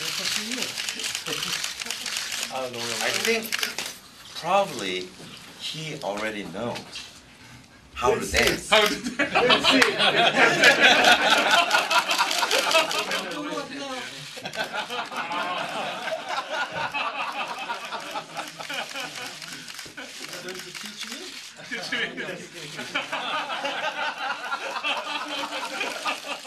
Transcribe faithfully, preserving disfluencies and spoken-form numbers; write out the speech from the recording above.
I think probably he already knows how to dance. How to dance. Going to teach me? Teach me.